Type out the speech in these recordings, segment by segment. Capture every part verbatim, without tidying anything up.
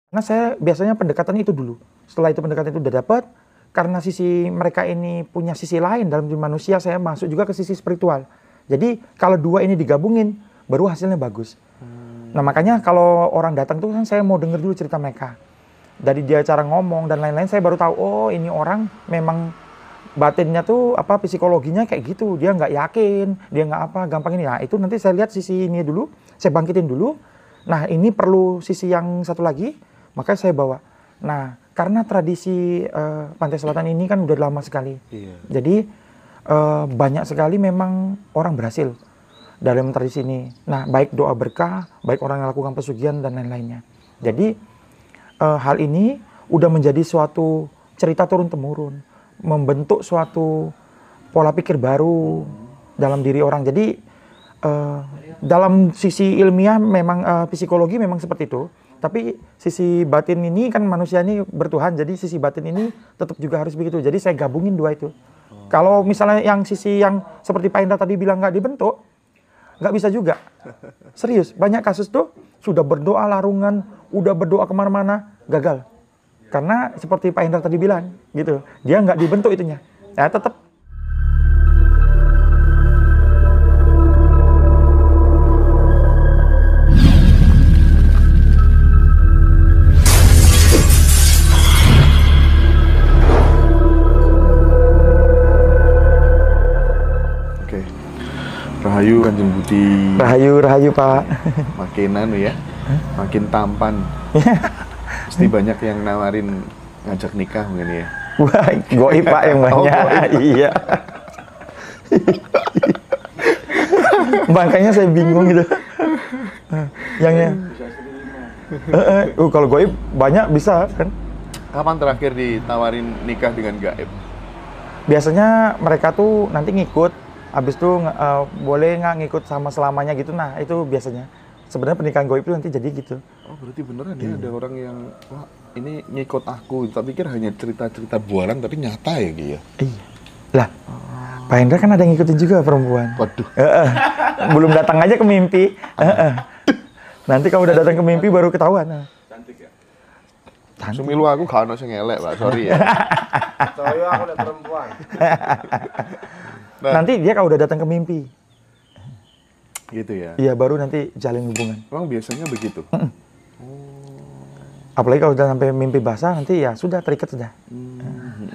Karena saya biasanya pendekatan itu dulu. Setelah itu pendekatan itu udah dapat, karena sisi mereka ini punya sisi lain dalam diri manusia, saya masuk juga ke sisi spiritual. Jadi kalau dua ini digabungin, baru hasilnya bagus. Hmm. Nah makanya kalau orang datang tuh kan saya mau denger dulu cerita mereka. Dari dia cara ngomong dan lain-lain, saya baru tahu, oh ini orang memang batinnya tuh apa psikologinya kayak gitu. Dia nggak yakin, dia nggak apa, gampang ini. Nah itu nanti saya lihat sisi ini dulu, saya bangkitin dulu. Nah ini perlu sisi yang satu lagi, makanya saya bawa. Nah karena tradisi uh, Pantai Selatan ini kan udah lama sekali. Iya. Jadi uh, banyak sekali memang orang berhasil dalam tradisi ini. Nah baik doa berkah, baik orang yang lakukan pesugihan dan lain-lainnya. Jadi Uh, hal ini udah menjadi suatu cerita turun-temurun, membentuk suatu pola pikir baru dalam diri orang. Jadi uh, dalam sisi ilmiah memang uh, psikologi memang seperti itu, tapi sisi batin ini kan manusia ini bertuhan, jadi sisi batin ini tetap juga harus begitu. Jadi saya gabungin dua itu. Oh. Kalau misalnya yang sisi yang seperti Pak Indra tadi bilang nggak dibentuk, nggak bisa juga. Serius, banyak kasus tuh sudah berdoa larungan, udah berdoa kemana-mana, gagal. Karena seperti Pak Indra tadi bilang, gitu. Dia nggak dibentuk itunya. Ya tetap. Oke. Rahayu Kanjeng Budi. Rahayu, rahayu Pak. Makin anu ya, makin tampan. Pasti banyak yang nawarin ngajak nikah mungkin ya. Wah, goib Pak yang banyak. Oh, iya. Makanya saya bingung gitu. Yangnya. Uh, uh, kalau goib banyak bisa kan. Kapan terakhir ditawarin nikah dengan gaib? Biasanya mereka tuh nanti ngikut, habis itu uh, boleh nggak ngikut sama selamanya gitu. Nah itu biasanya. Sebenarnya pernikahan goib itu nanti jadi gitu. Oh berarti beneran ya, ada orang yang, wah ini ngikut aku, tak pikir hanya cerita-cerita bualan tapi nyata ya gitu ya? Iya. Lah, oh. Pak Indra kan ada yang ngikutin juga perempuan. Waduh. Uh, uh. Belum datang aja ke mimpi. Uh, uh. Nanti kalau udah datang ke mimpi baru ketahuan. Cantik ya? Cantik. Sumilu aku gak ada yang ngelek Pak, sorry ya. Soalnya aku udah perempuan. Nah. Nanti dia kalau udah datang ke mimpi. Gitu ya? Iya, baru nanti jalin hubungan. Emang biasanya begitu? Mm-mm. Oh. Apalagi kalau udah sampai mimpi basah, nanti ya sudah terikat sudah. Hmm.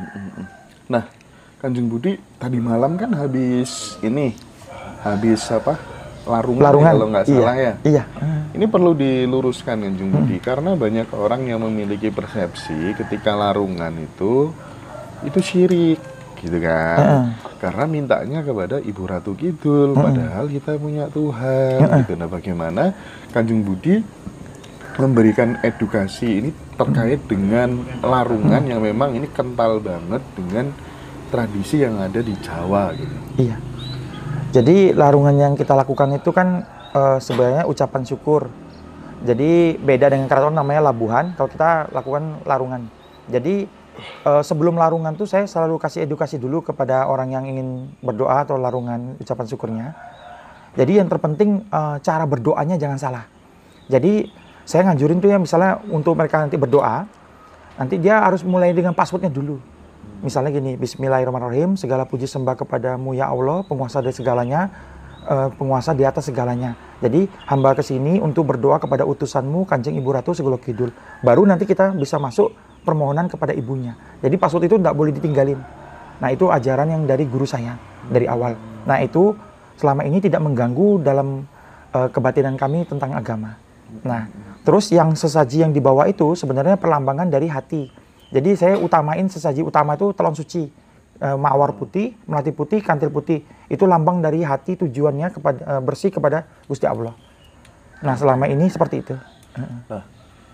Nah, Kanjeng Budi tadi malam kan habis ini, habis apa? Larungan, Larungan. Ya, kalau nggak salah iya. ya? Iya. Ini perlu diluruskan Kanjeng Budi, hmm. karena banyak orang yang memiliki persepsi ketika larungan itu, itu syirik. Gitu kan, uh-uh. karena mintanya kepada Ibu Ratu Kidul, uh-uh. padahal kita punya Tuhan. Uh-uh. Gitu. Nah, bagaimana Kanjeng Budi memberikan edukasi ini terkait uh-uh. dengan larungan uh-uh. yang memang ini kental banget dengan tradisi yang ada di Jawa, gitu. Iya. Jadi larungan yang kita lakukan itu kan uh, sebenarnya ucapan syukur. Jadi beda dengan keraton namanya labuhan. Kalau kita lakukan larungan. Jadi Uh, sebelum larungan tuh saya selalu kasih edukasi dulu kepada orang yang ingin berdoa atau larungan ucapan syukurnya. Jadi yang terpenting uh, cara berdoanya jangan salah. Jadi saya nganjurin tuh ya misalnya untuk mereka nanti berdoa, nanti dia harus mulai dengan passwordnya dulu. Misalnya gini, Bismillahirrahmanirrahim, segala puji sembah kepadamu ya Allah, penguasa dari segalanya, uh, penguasa di atas segalanya. Jadi hamba kesini untuk berdoa kepada utusanmu Kanjeng Ibu Ratu Segoro Kidul. Baru nanti kita bisa masuk permohonan kepada ibunya. Jadi password itu tidak boleh ditinggalin. Nah itu ajaran yang dari guru saya dari awal. Nah itu selama ini tidak mengganggu dalam uh, kebatinan kami tentang agama. Nah terus yang sesaji yang dibawa itu sebenarnya perlambangan dari hati. Jadi saya utamain sesaji utama itu telon suci, uh, mawar putih, melati putih, kantil putih. Itu lambang dari hati tujuannya kepada uh, bersih kepada Gusti Allah. Nah selama ini seperti itu. Nah,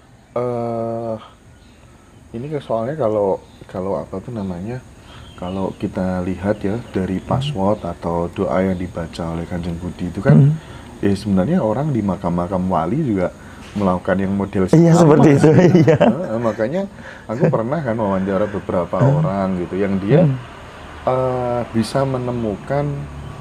uh... ini soalnya kalau kalau apa tuh namanya, kalau kita lihat ya dari password hmm. atau doa yang dibaca oleh Kanjeng Budi itu kan, hmm. ya sebenarnya orang di makam-makam wali juga melakukan yang model iya seperti itu. Iya. Nah, makanya aku pernah kan wawancara beberapa hmm. orang gitu yang dia hmm. uh, bisa menemukan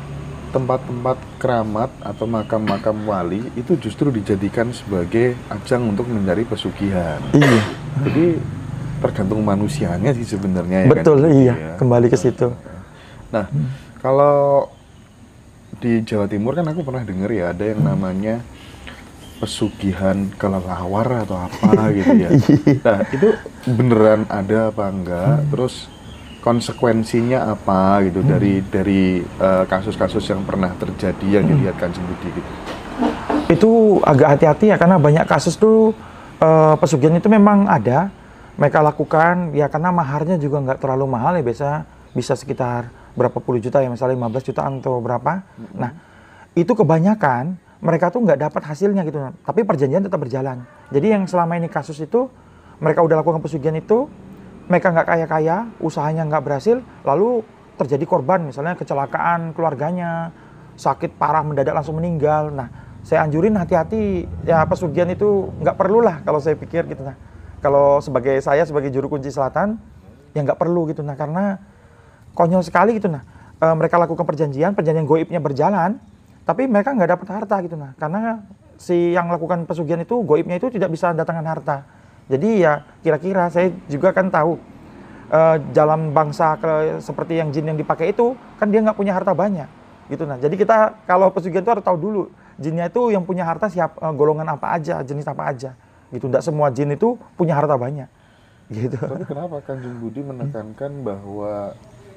tempat-tempat keramat atau makam-makam wali itu justru dijadikan sebagai ajang untuk mencari pesugihan. Iya. Jadi tergantung manusianya sih sebenarnya ya. Betul, kan? iya. Ya. Kembali ke situ. Nah, hmm. kalau di Jawa Timur kan aku pernah dengar ya ada yang namanya pesugihan kelelawar atau apa gitu ya. Nah, itu beneran ada apa enggak? Terus konsekuensinya apa gitu hmm. dari dari uh, kasus-kasus yang pernah terjadi yang dilihat Kanjeng Budi gitu? Itu agak hati-hati ya karena banyak kasus tuh uh, pesugihan itu memang ada mereka lakukan ya karena maharnya juga nggak terlalu mahal ya, biasa bisa sekitar berapa puluh juta ya, misalnya lima belas jutaan atau berapa. Hmm. Nah itu kebanyakan mereka tuh nggak dapat hasilnya gitu, tapi perjanjian tetap berjalan. Jadi yang selama ini kasus itu mereka udah lakukan pesugihan itu, mereka nggak kaya-kaya, usahanya nggak berhasil, lalu terjadi korban, misalnya kecelakaan keluarganya, sakit parah mendadak langsung meninggal. Nah, saya anjurin hati-hati, ya pesugihan itu nggak perlu lah kalau saya pikir gitu. Nah, kalau sebagai saya sebagai juru kunci selatan, ya nggak perlu gitu. Nah, karena konyol sekali gitu. Nah, e, mereka lakukan perjanjian, perjanjian goibnya berjalan, tapi mereka nggak dapat harta gitu. Nah, karena si yang lakukan pesugihan itu goibnya itu tidak bisa datangkan harta. Jadi ya kira-kira saya juga kan tahu uh, jalan bangsa ke, seperti yang jin yang dipakai itu kan dia nggak punya harta banyak gitu. Nah jadi kita kalau pesugihan itu harus tahu dulu jinnya itu yang punya harta siapa, uh, golongan apa aja, jenis apa aja gitu. Tidak semua jin itu punya harta banyak gitu. Tapi kenapa Kanjeng Budi menekankan bahwa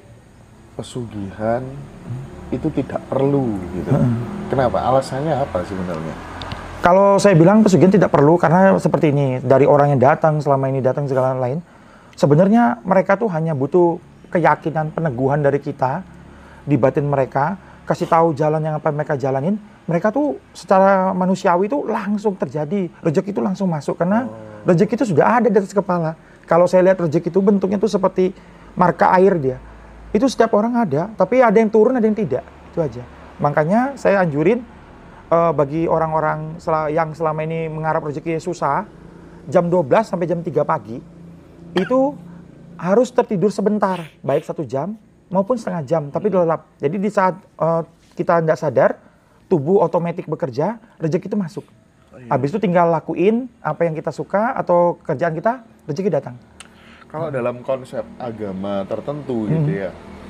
pesugihan itu tidak perlu gitu? Kenapa? Alasannya apa sebenarnya? Kalau saya bilang pesugihan tidak perlu karena seperti ini, dari orang yang datang selama ini datang segala lain, sebenarnya mereka tuh hanya butuh keyakinan, peneguhan dari kita di batin mereka, kasih tahu jalan yang apa mereka jalanin, mereka tuh secara manusiawi itu langsung terjadi, rezeki itu langsung masuk karena oh. rezeki itu sudah ada di atas kepala. Kalau saya lihat rezeki itu bentuknya tuh seperti marka air dia, itu setiap orang ada, tapi ada yang turun ada yang tidak, itu aja. Makanya saya anjurin Uh, bagi orang-orang sel- yang selama ini mengharap rezeki susah, jam dua belas sampai jam tiga pagi, itu harus tertidur sebentar, baik satu jam maupun setengah jam, tapi lelap. Jadi di saat uh, kita tidak sadar, tubuh otomatis bekerja, rezeki itu masuk. Oh, iya. Habis itu tinggal lakuin apa yang kita suka atau kerjaan kita, rezeki datang. Kalau dalam konsep agama tertentu hmm. gitu ya,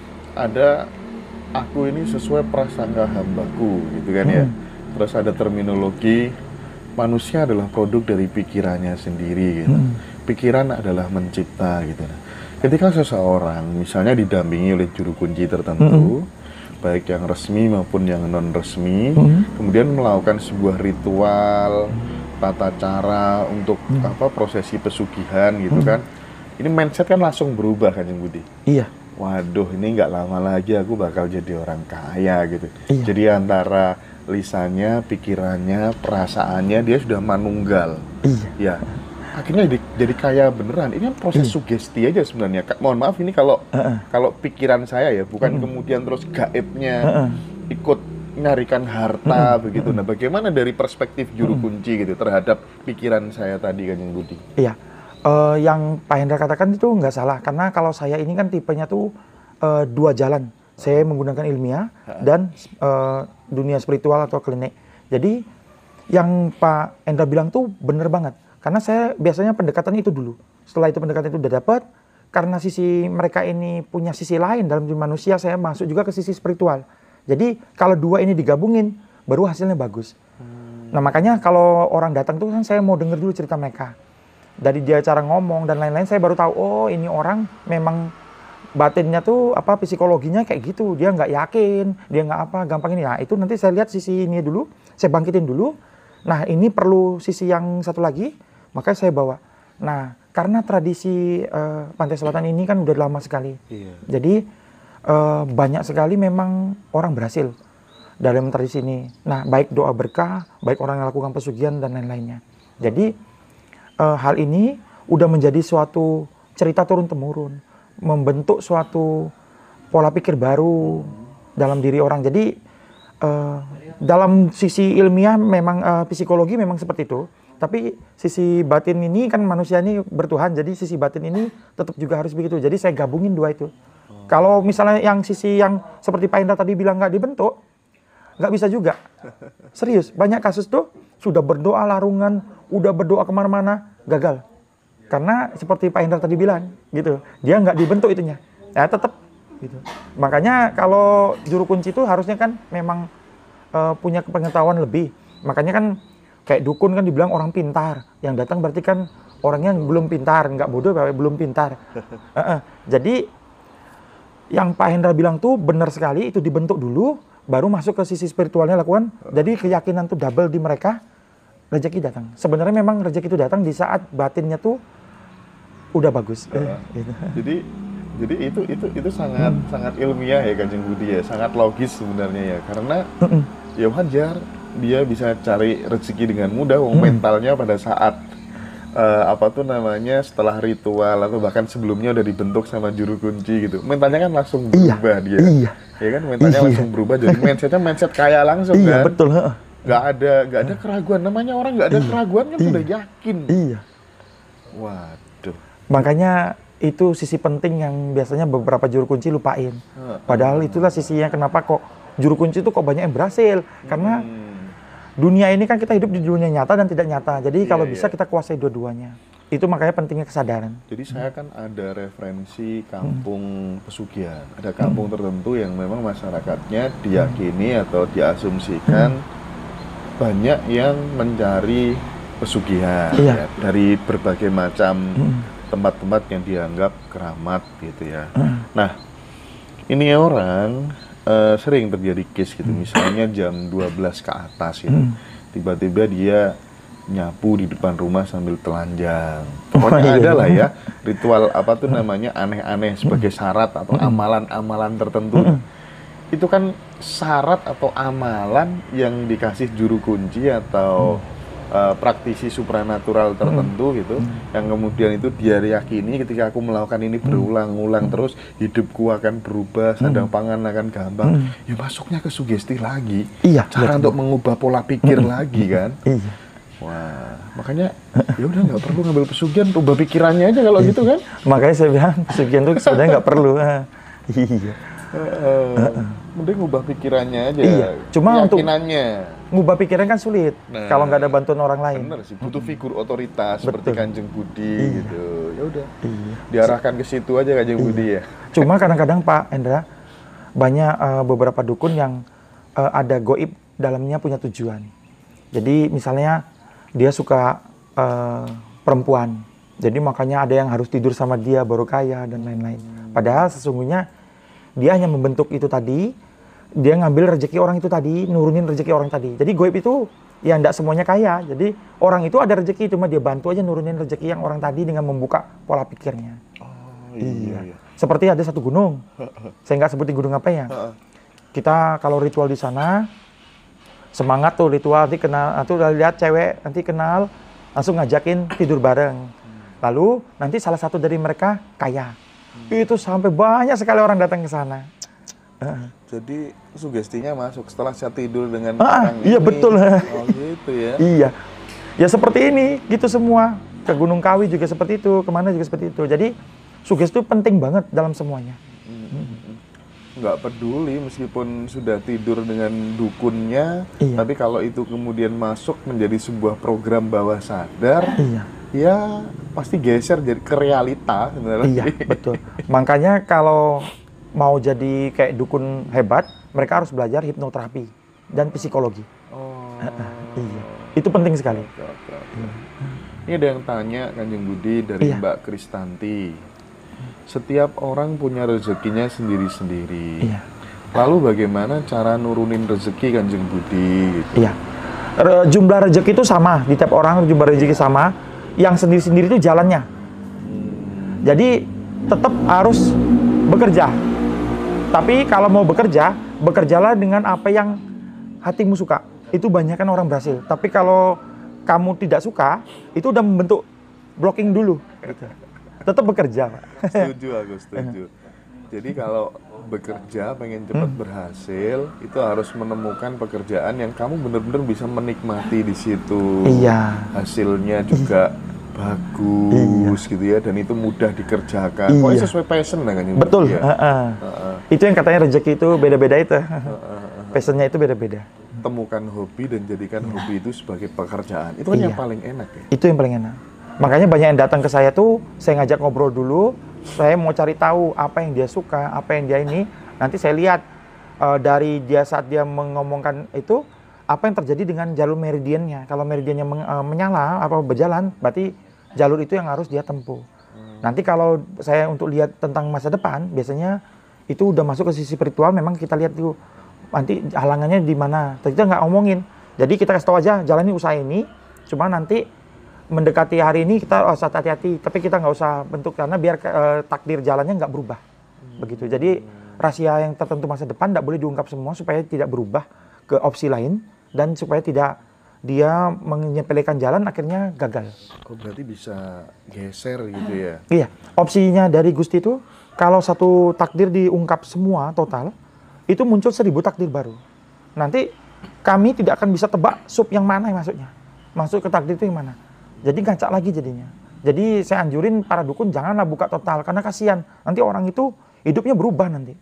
ada aku ini sesuai prasangka hambaku gitu kan hmm. ya. Terus ada terminologi manusia adalah produk dari pikirannya sendiri gitu. Hmm. Pikiran adalah mencipta gitu. Ketika seseorang misalnya didampingi oleh juru kunci tertentu, hmm. baik yang resmi maupun yang non resmi, hmm. kemudian melakukan sebuah ritual, tata cara untuk hmm. apa prosesi pesugihan gitu hmm. kan. Ini mindset kan langsung berubah kan, Kanjeng Budi. Iya. Waduh, ini nggak lama lagi aku bakal jadi orang kaya gitu. Iya. Jadi antara lisannya, pikirannya, perasaannya dia sudah manunggal. Iya. Ya. Akhirnya jadi, jadi kaya beneran. Ini kan proses iya. sugesti aja sebenarnya. Mohon maaf ini kalau uh-uh. kalau pikiran saya ya, bukan uh-uh. kemudian terus gaibnya uh-uh. ikut nyarikan harta uh-uh. begitu. Nah, bagaimana dari perspektif juru kunci gitu terhadap pikiran saya tadi, Kanjeng Budi? Iya. Uh, yang Pak Hendra katakan itu nggak salah, karena kalau saya ini kan tipenya tuh uh, dua jalan. Saya menggunakan ilmiah dan uh, dunia spiritual atau klinik. Jadi yang Pak Hendra bilang tuh bener banget. Karena saya biasanya pendekatan itu dulu. Setelah itu pendekatan itu udah dapat, karena sisi mereka ini punya sisi lain dalam diri manusia, saya masuk juga ke sisi spiritual. Jadi kalau dua ini digabungin, baru hasilnya bagus. Hmm. Nah makanya kalau orang datang tuh kan saya mau denger dulu cerita mereka. Dari dia cara ngomong dan lain-lain, saya baru tahu, oh ini orang memang batinnya tuh apa psikologinya kayak gitu, dia nggak yakin, dia nggak apa, gampang ini ya. Itu nanti saya lihat sisi ini dulu, saya bangkitin dulu. Nah ini perlu sisi yang satu lagi, makanya saya bawa. Nah karena tradisi uh, Pantai Selatan ini kan udah lama sekali, iya. Jadi uh, banyak sekali memang orang berhasil dalam tradisi ini. Nah baik doa berkah, baik orang yang lakukan pesugihan dan lain-lainnya. Jadi uh, hal ini udah menjadi suatu cerita turun temurun, membentuk suatu pola pikir baru dalam diri orang. Jadi uh, dalam sisi ilmiah memang uh, psikologi memang seperti itu, tapi sisi batin ini kan manusia ini bertuhan, jadi sisi batin ini tetap juga harus begitu. Jadi saya gabungin dua itu. Oh. Kalau misalnya yang sisi yang seperti Pak Indra tadi bilang nggak dibentuk, nggak bisa juga. Serius, banyak kasus tuh sudah berdoa larungan, udah berdoa kemana-mana, gagal. Karena seperti Pak Hendra tadi bilang, gitu, dia nggak dibentuk itunya, ya tetap. Gitu. Makanya kalau juru kunci itu harusnya kan memang uh, punya pengetahuan lebih. Makanya kan kayak dukun kan dibilang orang pintar, yang datang berarti kan orangnya belum pintar, nggak bodoh, belum pintar. uh -uh. Jadi yang Pak Hendra bilang tuh benar sekali, itu dibentuk dulu, baru masuk ke sisi spiritualnya lakukan. Jadi keyakinan tuh double di mereka, rezeki datang. Sebenarnya memang rezeki itu datang di saat batinnya tuh udah bagus. Uh, gitu. Jadi jadi itu itu itu sangat hmm. sangat ilmiah ya Kanjeng Budi ya, sangat logis sebenarnya ya, karena hmm. ya wajar dia bisa cari rezeki dengan mudah, hmm. mentalnya pada saat uh, apa tuh namanya setelah ritual atau bahkan sebelumnya udah dibentuk sama juru kunci gitu, mentalnya kan langsung berubah iya, dia, iya. ya kan mentalnya iya. langsung berubah, jadi mindsetnya mindset kaya langsung iya, kan, betul. Nggak ada nggak ada keraguan, namanya orang nggak ada iya. keraguan kan iya. udah yakin. Iya. Waduh. Makanya itu sisi penting yang biasanya beberapa juru kunci lupain. Padahal itulah sisinya kenapa kok juru kunci itu kok banyak yang berhasil. Karena hmm. dunia ini kan kita hidup di dunia nyata dan tidak nyata. Jadi yeah, kalau bisa yeah. kita kuasai dua-duanya. Itu makanya pentingnya kesadaran. Jadi saya kan ada referensi kampung hmm. pesugihan. Ada kampung hmm. tertentu yang memang masyarakatnya diyakini hmm. atau diasumsikan hmm. banyak yang mencari pesugihan yeah. ya, dari berbagai macam hmm. tempat-tempat yang dianggap keramat gitu ya. Hmm. Nah, ini orang uh, sering terjadi case gitu, hmm. misalnya jam dua belas ke atas gitu. Hmm. Tiba-tiba dia nyapu di depan rumah sambil telanjang. Pokoknya oh, iya. ada lah ya ritual apa tuh namanya aneh-aneh sebagai syarat atau amalan-amalan tertentu. Hmm. Itu kan syarat atau amalan yang dikasih juru kunci atau hmm. Uh, praktisi supranatural tertentu hmm. gitu, hmm. yang kemudian itu dia yakini ketika aku melakukan ini berulang-ulang hmm. terus hidupku akan berubah, sandang hmm. pangan akan gampang. Hmm. Ya masuknya ke sugesti lagi, iya, cara betul. Untuk mengubah pola pikir hmm. lagi kan. Iya. Wah, makanya ya udah nggak perlu ngambil pesugihan, ubah pikirannya aja kalau gitu kan. Makanya saya bilang pesugihan itu sebenarnya nggak perlu. Iya. Uh, uh, mending ngubah pikirannya aja. Iya. Cuma untuk ngubah pikiran kan sulit nah, kalau nggak ada bantuan orang lain. Bener sih, butuh figur otoritas betul. Seperti Kanjeng Budi iya. gitu. Ya udah, iya. diarahkan ke situ aja Kanjeng iya. Budi ya. Cuma kadang-kadang Pak Hendra banyak uh, beberapa dukun yang uh, ada goib dalamnya punya tujuan. Jadi misalnya dia suka uh, perempuan, jadi makanya ada yang harus tidur sama dia baru kaya dan lain-lain. Padahal sesungguhnya dia hanya membentuk itu tadi, dia ngambil rezeki orang itu tadi, nurunin rezeki orang tadi. Jadi goib itu ya enggak semuanya kaya. Jadi orang itu ada rezeki, cuma dia bantu aja nurunin rezeki yang orang tadi dengan membuka pola pikirnya. Oh, iya. iya. Seperti ada satu gunung, saya nggak sebutin gunung apa ya. Kita kalau ritual di sana, semangat tuh ritual, nanti kenal, nanti lihat cewek, nanti kenal, langsung ngajakin tidur bareng. Lalu nanti salah satu dari mereka kaya. Itu sampai banyak sekali orang datang ke sana. Uh. Jadi sugestinya masuk setelah saya tidur dengan ah, orang iya, ini. Iya betul. Oh gitu ya. Iya. Ya seperti ini, gitu semua. Ke Gunung Kawi juga seperti itu, kemana juga seperti itu. Jadi sugesti itu penting banget dalam semuanya. Hmm. Nggak peduli meskipun sudah tidur dengan dukunnya, iya. tapi kalau itu kemudian masuk menjadi sebuah program bawah sadar, iya. ya pasti geser jadi ke realita sebenarnya. Iya, betul. Makanya kalau mau jadi kayak dukun hebat, mereka harus belajar hipnoterapi dan psikologi. Oh. Uh, uh, iya. Itu penting sekali. Oke, oke, oke. Iya. Ini ada yang tanya Kanjeng Budi dari iya. Mbak Kristanti. Setiap orang punya rezekinya sendiri-sendiri. Iya. Lalu bagaimana cara nurunin rezeki Kanjeng Budi? Gitu? Iya. Re, jumlah rezeki itu sama di tiap orang, jumlah rezeki sama. Yang sendiri-sendiri itu jalannya. Hmm. Jadi tetap harus bekerja. Tapi kalau mau bekerja, bekerjalah dengan apa yang hatimu suka. Itu banyak kan orang berhasil. Tapi kalau kamu tidak suka, itu udah membentuk blocking dulu. Gitu. Tetap bekerja, Pak. Setuju aku, setuju. Jadi kalau bekerja, pengen cepat hmm. berhasil, itu harus menemukan pekerjaan yang kamu benar-benar bisa menikmati di situ. Iya. Hasilnya juga iya. bagus iya. gitu ya, dan itu mudah dikerjakan. Iya. Pokoknya sesuai passion lah kan. Betul. Ya. Uh -uh. Uh -uh. Itu yang katanya rezeki itu beda-beda itu. Uh -uh. passionnya itu beda-beda. Temukan hobi dan jadikan hobi itu sebagai pekerjaan. Itu kan Iya. yang paling enak ya. Itu yang paling enak. Makanya banyak yang datang ke saya tuh, saya ngajak ngobrol dulu, saya mau cari tahu apa yang dia suka, apa yang dia ini. Nanti saya lihat uh, dari dia saat dia mengomongkan itu, apa yang terjadi dengan jalur meridiannya. Kalau meridiannya men- uh, menyala, apa berjalan, berarti jalur itu yang harus dia tempuh. Hmm. Nanti kalau saya untuk lihat tentang masa depan, biasanya itu udah masuk ke sisi spiritual, memang kita lihat tuh nanti halangannya di mana. Kita nggak ngomongin. Jadi kita kasih tahu aja, jalani usaha ini, cuma nanti mendekati hari ini kita usah hati-hati, tapi kita nggak usah bentuk karena biar uh, takdir jalannya nggak berubah. Hmm. Begitu. Jadi rahasia yang tertentu masa depan nggak boleh diungkap semua supaya tidak berubah ke opsi lain dan supaya tidak dia menyepelekan jalan akhirnya gagal. Oh, berarti bisa geser gitu ya? Iya, opsinya dari Gusti itu kalau satu takdir diungkap semua total, itu muncul seribu takdir baru. Nanti kami tidak akan bisa tebak sub yang mana yang masuknya. Masuk ke takdir itu yang mana. Jadi ngacak lagi jadinya. Jadi saya anjurin para dukun janganlah buka total karena kasihan. Nanti orang itu hidupnya berubah nanti.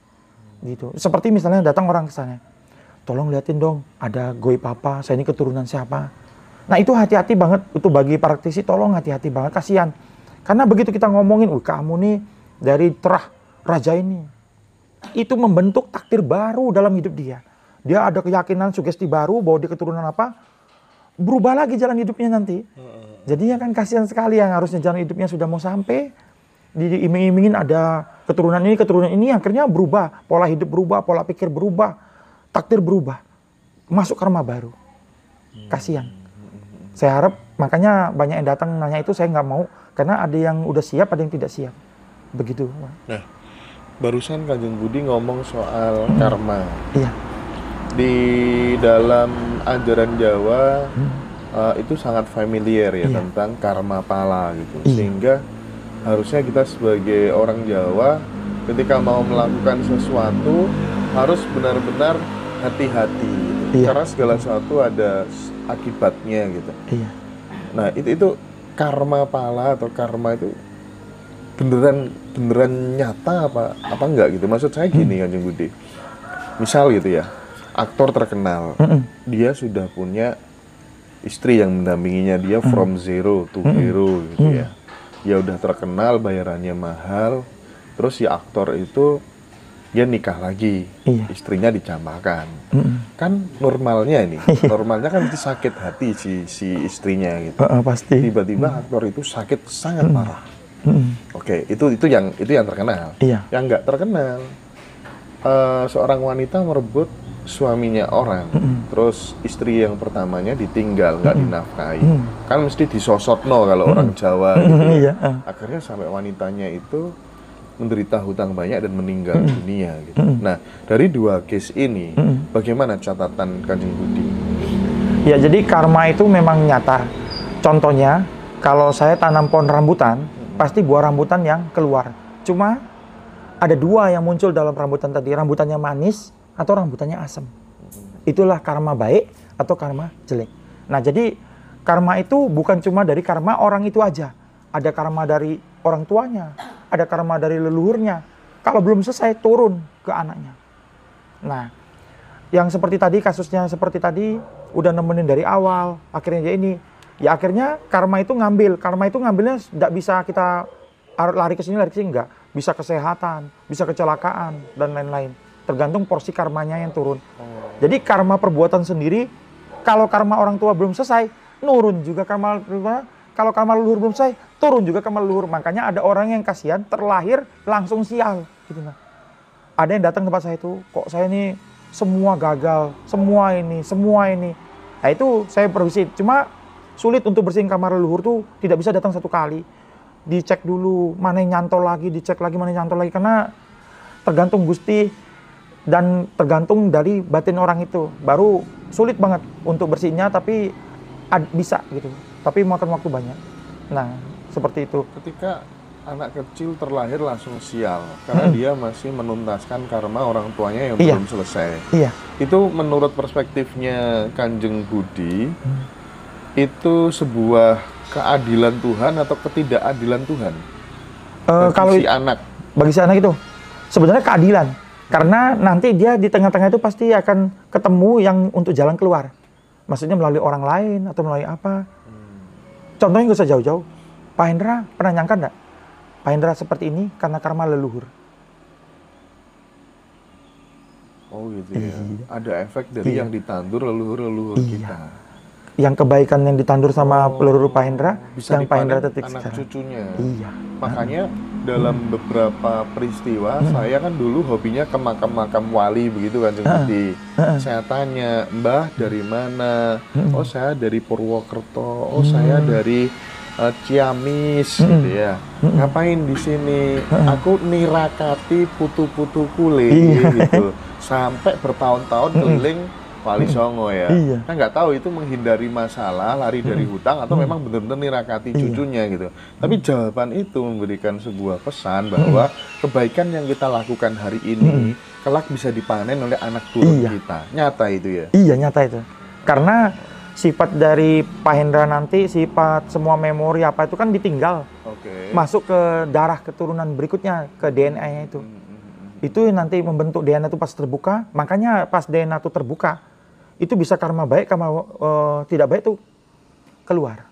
Gitu. Seperti misalnya datang orang ke sana. Tolong liatin dong, ada goib apa, saya ini keturunan siapa. Nah itu hati-hati banget, itu bagi praktisi tolong hati-hati banget, kasihan. Karena begitu kita ngomongin, wih kamu nih dari terah raja ini. Itu membentuk takdir baru dalam hidup dia. Dia ada keyakinan, sugesti baru bahwa dia keturunan apa, berubah lagi jalan hidupnya nanti. Jadinya kan kasihan sekali yang harusnya jalan hidupnya sudah mau sampai, diiming-imingin ada keturunan ini, keturunan ini, akhirnya berubah. Pola hidup berubah, pola pikir berubah. Takdir berubah, masuk karma baru. Kasihan. Saya harap, makanya banyak yang datang nanya itu saya nggak mau, karena ada yang udah siap, ada yang tidak siap. Begitu. Nah, barusan Kanjeng Budi ngomong soal hmm. karma. Iya. Di dalam ajaran Jawa, hmm. uh, itu sangat familiar ya, iya. tentang karma pala gitu. Iya. Sehingga harusnya kita sebagai orang Jawa, ketika mau melakukan sesuatu, harus benar-benar hati-hati gitu. Iya. Karena segala sesuatu ada akibatnya gitu. Iya. Nah itu itu karma pala atau karma itu beneran beneran nyata apa apa enggak gitu? Maksud saya gini, Kanjeng hmm. Budi. Misal gitu ya, aktor terkenal, mm-mm. dia sudah punya istri yang mendampinginya dia mm. from zero to mm-mm. hero gitu mm. ya. Dia udah terkenal, bayarannya mahal, terus si aktor itu dia nikah lagi, iya. istrinya dicampakkan. Mm-mm. Kan normalnya ini, normalnya kan itu sakit hati si si istrinya gitu. Uh, uh, pasti. Tiba-tiba mm. aktor itu sakit sangat mm. parah. Mm. Oke, okay, itu itu yang itu yang terkenal. Iya. Yang nggak terkenal, uh, seorang wanita merebut suaminya orang, mm. terus istri yang pertamanya ditinggal, nggak mm. dinafkahi. Mm. Kan mesti disosotno kalau mm. orang Jawa gitu. Mm. Iya. Uh. Akhirnya sampai wanitanya itu menderita hutang banyak dan meninggal mm. dunia gitu. Mm. Nah, dari dua case ini, mm. bagaimana catatan Kanjeng Budi? Ya, jadi karma itu memang nyata. Contohnya, kalau saya tanam pohon rambutan, mm. pasti buah rambutan yang keluar. Cuma ada dua yang muncul dalam rambutan tadi, rambutannya manis atau rambutannya asam. Mm. Itulah karma baik atau karma jelek. Nah, jadi karma itu bukan cuma dari karma orang itu aja. Ada karma dari orang tuanya, ada karma dari leluhurnya. Kalau belum selesai, turun ke anaknya. Nah, yang seperti tadi, kasusnya seperti tadi, udah nemenin dari awal, akhirnya ya ini. Ya akhirnya karma itu ngambil. Karma itu ngambilnya tidak bisa kita lari ke sini, lari ke sini, enggak. Bisa kesehatan, bisa kecelakaan, dan lain-lain. Tergantung porsi karmanya yang turun. Jadi karma perbuatan sendiri, kalau karma orang tua belum selesai, nurun juga karma. Kalau karma leluhur belum selesai, turun juga karma leluhur. Makanya ada orang yang kasihan, terlahir langsung sial. Gitu, nah. Ada yang datang ke tempat saya itu, kok saya ini semua gagal, semua ini, semua ini. Nah itu saya permisi. Cuma sulit untuk bersihin karma leluhur tuh tidak bisa datang satu kali. Dicek dulu, mana yang nyantol lagi, dicek lagi, mana yang nyantol lagi. Karena tergantung Gusti dan tergantung dari batin orang itu. Baru sulit banget untuk bersihnya, tapi ad, bisa gitu. Tapi makan waktu banyak. Nah, seperti itu. Ketika anak kecil terlahir langsung sial, karena hmm. dia masih menuntaskan karma orang tuanya yang iya. belum selesai. Iya. Itu menurut perspektifnya Kanjeng Budi, hmm. itu sebuah keadilan Tuhan atau ketidakadilan Tuhan? Uh, kalau si anak. Bagi si anak itu, sebenarnya keadilan. Karena nanti dia di tengah-tengah itu pasti akan ketemu yang untuk jalan keluar. Maksudnya melalui orang lain atau melalui apa. Contohnya nggak usah jauh-jauh. Pak Hendra pernah nyangka enggak? Pak Hendra seperti ini karena karma leluhur. Oh gitu ya. Iya. Ada efek dari Iya. yang ditandur leluhur-leluhur Iya. kita. Yang kebaikan yang ditandur sama Oh, leluhur Pak Hendra, bisa yang Pak Hendra dipanen tetik anak sekarang. cucunya. Iya. Makanya dalam beberapa peristiwa Hmm. saya kan dulu hobinya ke makam-makam wali begitu kan, Budi. Heeh. Saya tanya, Mbah dari mana? Hmm. Oh saya dari Purwokerto. Oh saya dari eh, Ciamis Hmm. gitu ya. Hmm. Ngapain di sini? Heeh. Aku nirakati putu-putu kule Iya. gitu. Sampai bertahun-tahun Hmm. keliling Wali Songo ya. Iya. Kan nggak tahu itu menghindari masalah, lari dari hutang atau memang benar-benar nirakati Iya. cucunya gitu. Tapi jawaban itu memberikan sebuah pesan bahwa kebaikan yang kita lakukan hari ini kelak bisa dipanen oleh anak turun Iya. kita. Nyata itu ya. Iya, nyata itu. Karena sifat dari Pak Hendra nanti, sifat semua memori apa itu kan ditinggal. Oke. Masuk ke darah keturunan berikutnya, ke D N A-nya itu. Itu nanti membentuk D N A itu pas terbuka. Makanya pas D N A itu terbuka, itu bisa karma baik, karma eh, tidak baik itu keluar.